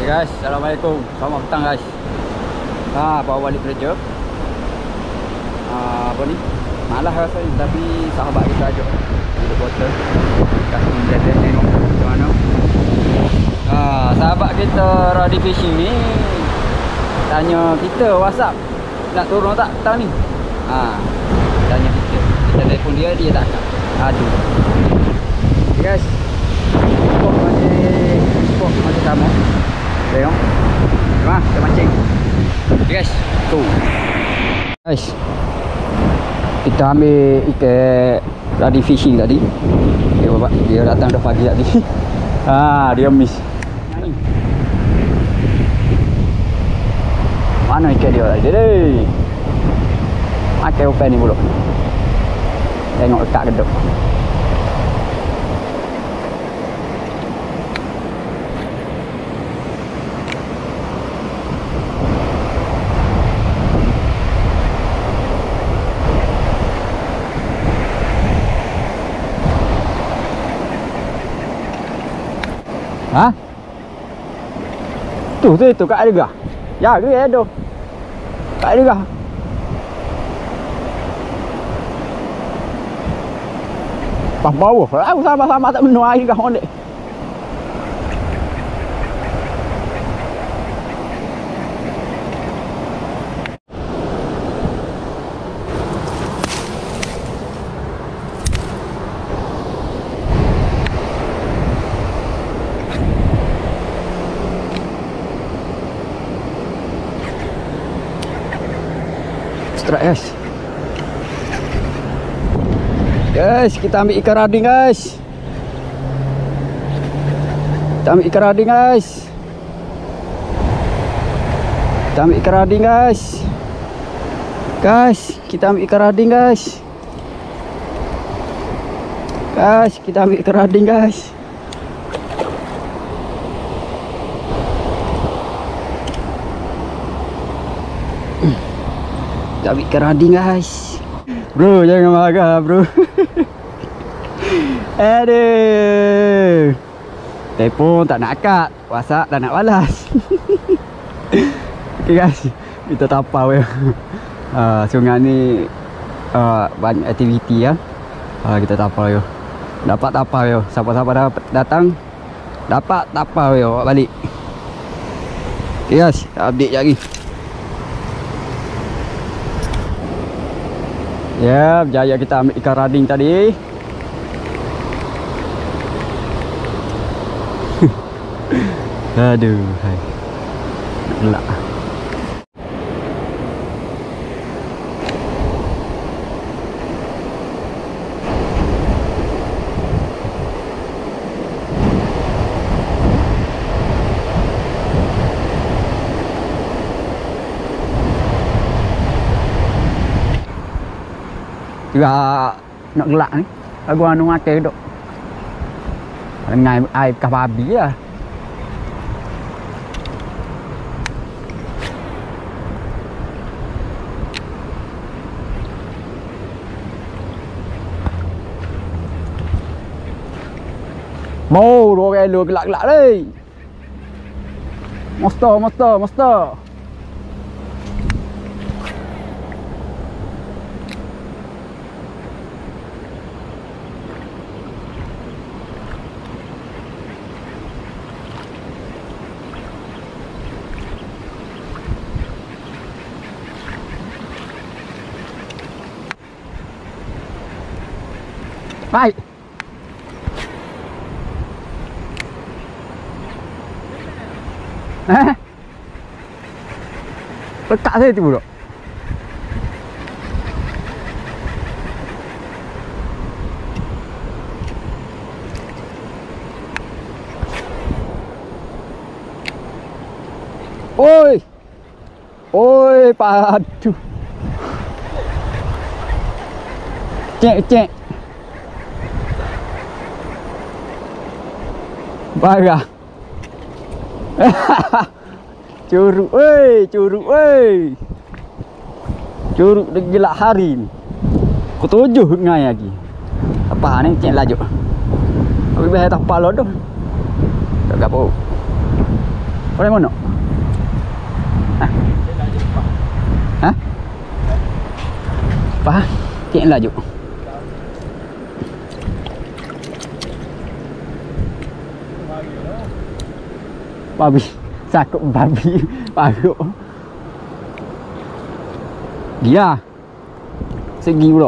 Okay guys, assalamualaikum. Selamat petang guys. Bawa balik kerja. Apa ni? Malah rasanya, tapi sahabat kita ajak duduk botol. Kasih dia tengok macam mana. Sahabat kita Radi Fishing ni tanya kita WhatsApp nak turun tak petang ni. Tanya kita. Kita telefon dia tak nak. Aduh. Okay guys. Spot masih sama. Tengok. Jom kita mancing. Okay guys, tu. Guys, kita ambil ikan Radi Fishing tadi. Okay, bapak, dia datang dah pagi tadi. Dia miss. Mana ikan dia tadi? Makan open ni pula. Tengok dekat kedok. Tu kat ada. Ya ke ada? Kat ada. Pas bawah. Aku sama-sama tak minum air kah ondek. Guys, kita ambil ikan rading guys. Kita ambil ikan rading guys. Kita ambil ikan rading guys. Kita ambil ikan rading guys. Kita ambil ikan rading guys. Kita ambil ikan rading guys. Bro, jangan marah bro. Aduh. Telefon tak nak angkat, WhatsApp tak nak balas. Okay guys, kita tapau ya. Sungai ni banyak aktiviti ya. Kita tapau ya. Dapat tapau ya. Siapa-siapa datang dapat tapau ya, bawa balik. Okay guys, update lagi. Ya, berjaya kita ambil ikan rading tadi. Aduh, hai. Nak gelak. Juga nak gelak ni. Aku anu makan duk. Dengan air bekas babi lah. Mau 2 kilo gelak-gelak ni. Monster. Baik. Lekat saya tu pula. Oi, padu. Cek. Barang. Curug, Curug dia gelak hari ni. Pukul 7 ngai lagi. Apa ni cek laju. Abi bahaya tak palo dah. Tak gapo. Boleh mono? Hah? Hah? Faham? Cik laju. Babi, sakut babi, paruk. Dia segi pula.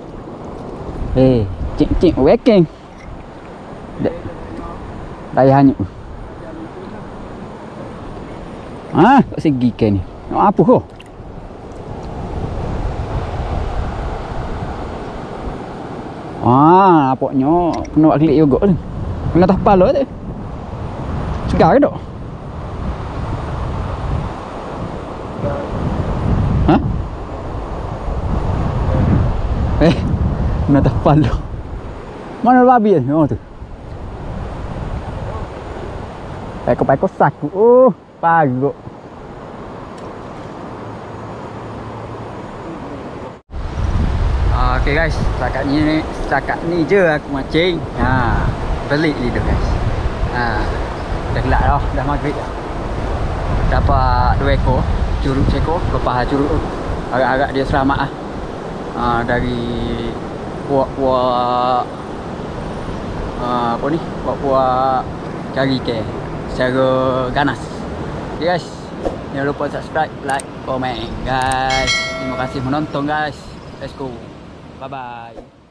Cik weekend. Daya hanyut. Kok segi ke ni? Nak apa kau? Nampaknya kena buat klik juga ni. Kena atas kepala tu. Segar ke tak? Kena atas kepala. Mana babi ni? Oh tu. Peko-peko saku. Paruk. Okay guys, setakat ni je aku mancing. Pelik ni tu guys. Dah gelap dah, dah maghrib dah. Dapat 2 ekor, curug seekor, lepas curug tu. Agak-agak dia selamat dari puak-puak apa ni? Puak-puak cari ikan secara ganas. Okay guys, jangan lupa subscribe, like, komen guys. Terima kasih menonton guys. Let's go. Bye bye.